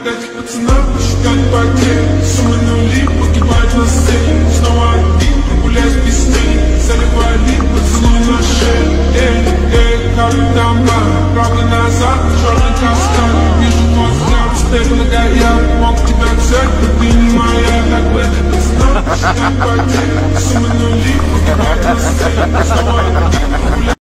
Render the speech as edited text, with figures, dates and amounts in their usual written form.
опять пацанам считать потери. Суммы нули погибать на сцене. Снова один прогуляюсь без тени. Заливали поцелуй на шею. Как дома, правый назад, черный каскад. Вижу твой взгляд, стек на горях. Мог тебя взять, но ты не моя. Так бы пацанам считать потери. Суммы нули погибать на сцене. Снова один прогуляюсь.